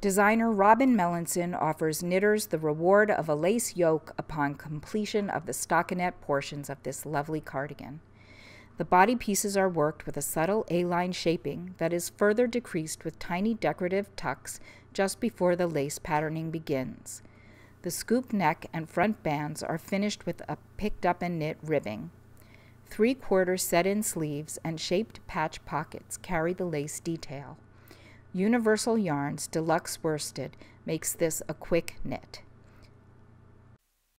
Designer Robin Melanson offers knitters the reward of a lace yoke upon completion of the stockinette portions of this lovely cardigan. The body pieces are worked with a subtle A-line shaping that is further decreased with tiny decorative tucks just before the lace patterning begins. The scoop neck and front bands are finished with a picked up and knit ribbing. 3/4 set-in sleeves and shaped patch pockets carry the lace detail. Universal Yarns Deluxe Worsted makes this a quick knit.